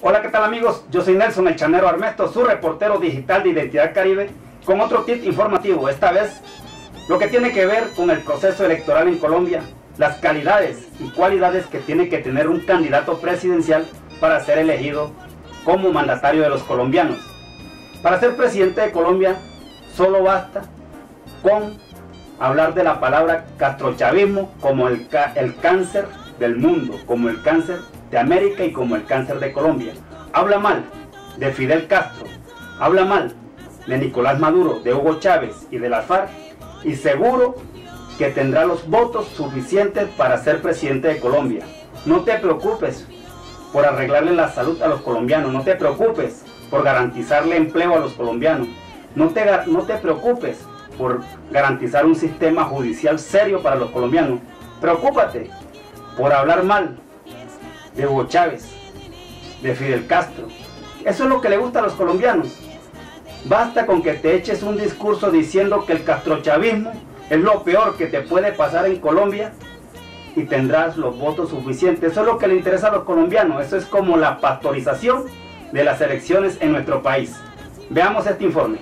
Hola, ¿qué tal amigos? Yo soy Nelson El Chanero Armesto, su reportero digital de Identidad Caribe, con otro tip informativo, esta vez lo que tiene que ver con el proceso electoral en Colombia, las calidades y cualidades que tiene que tener un candidato presidencial para ser elegido como mandatario de los colombianos. Para ser presidente de Colombia solo basta con hablar de la palabra castrochavismo como el cáncer del mundo, como el cáncer de América y como el cáncer de Colombia. Habla mal de Fidel Castro, habla mal de Nicolás Maduro, de Hugo Chávez y de las FARC, y seguro que tendrá los votos suficientes para ser presidente de Colombia. No te preocupes por arreglarle la salud a los colombianos, no te preocupes por garantizarle empleo a los colombianos, no te preocupes por garantizar un sistema judicial serio para los colombianos. Preocúpate por hablar mal de Hugo Chávez, de Fidel Castro. Eso es lo que le gusta a los colombianos. Basta con que te eches un discurso diciendo que el castrochavismo es lo peor que te puede pasar en Colombia y tendrás los votos suficientes. Eso es lo que le interesa a los colombianos. Eso es como la pastorización de las elecciones en nuestro país. Veamos este informe.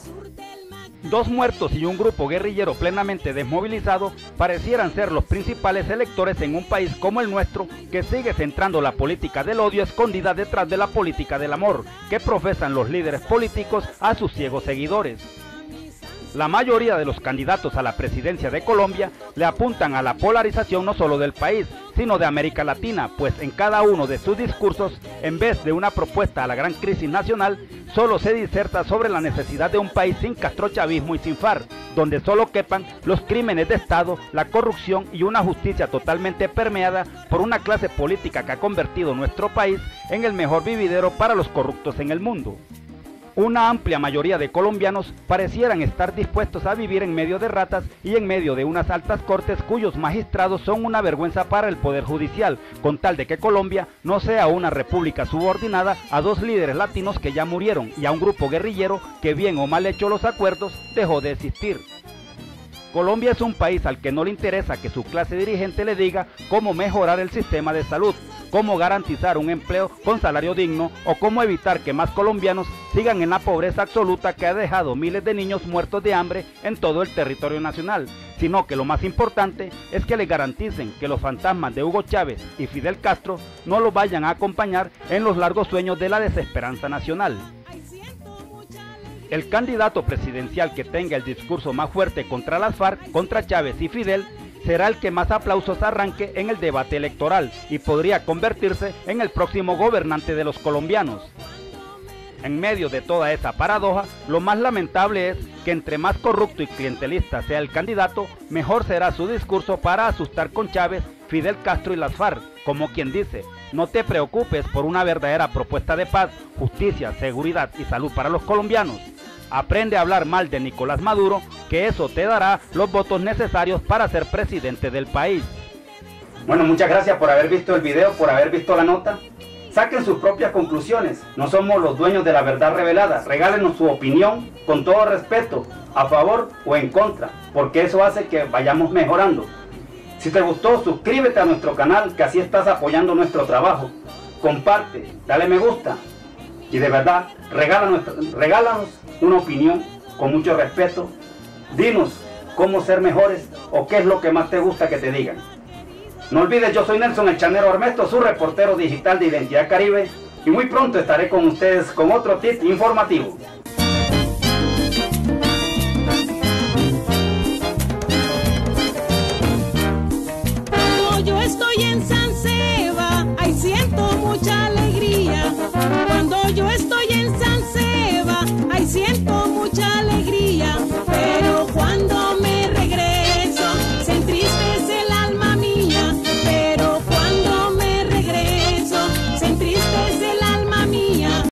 2 muertos y un grupo guerrillero plenamente desmovilizado parecieran ser los principales electores en un país como el nuestro, que sigue centrando la política del odio escondida detrás de la política del amor que profesan los líderes políticos a sus ciegos seguidores. La mayoría de los candidatos a la presidencia de Colombia le apuntan a la polarización no solo del país, sino de América Latina, pues en cada uno de sus discursos, en vez de una propuesta a la gran crisis nacional, solo se diserta sobre la necesidad de un país sin castrochavismo y sin FARC, donde solo quepan los crímenes de Estado, la corrupción y una justicia totalmente permeada por una clase política que ha convertido nuestro país en el mejor vividero para los corruptos en el mundo. Una amplia mayoría de colombianos parecieran estar dispuestos a vivir en medio de ratas y en medio de unas altas cortes cuyos magistrados son una vergüenza para el poder judicial, con tal de que Colombia no sea una república subordinada a 2 líderes latinos que ya murieron y a un grupo guerrillero que, bien o mal hecho los acuerdos, dejó de existir. Colombia es un país al que no le interesa que su clase dirigente le diga cómo mejorar el sistema de salud, cómo garantizar un empleo con salario digno o cómo evitar que más colombianos sigan en la pobreza absoluta que ha dejado miles de niños muertos de hambre en todo el territorio nacional, sino que lo más importante es que le garanticen que los fantasmas de Hugo Chávez y Fidel Castro no los vayan a acompañar en los largos sueños de la desesperanza nacional. El candidato presidencial que tenga el discurso más fuerte contra las FARC, contra Chávez y Fidel, será el que más aplausos arranque en el debate electoral y podría convertirse en el próximo gobernante de los colombianos. En medio de toda esa paradoja, lo más lamentable es que entre más corrupto y clientelista sea el candidato, mejor será su discurso para asustar con Chávez, Fidel Castro y las FARC, como quien dice: no te preocupes por una verdadera propuesta de paz, justicia, seguridad y salud para los colombianos. Aprende a hablar mal de Nicolás Maduro, que eso te dará los votos necesarios para ser presidente del país. Bueno, muchas gracias por haber visto el video, por haber visto la nota. Saquen sus propias conclusiones. No somos los dueños de la verdad revelada. Regálenos su opinión con todo respeto, a favor o en contra, porque eso hace que vayamos mejorando. Si te gustó, suscríbete a nuestro canal, que así estás apoyando nuestro trabajo. Comparte, dale me gusta y de verdad, regálanos una opinión con mucho respeto. Dinos cómo ser mejores o qué es lo que más te gusta que te digan. No olvides, yo soy Nelson El Chanero Armesto, su reportero digital de Identidad Caribe, y muy pronto estaré con ustedes con otro tip informativo. Yo estoy en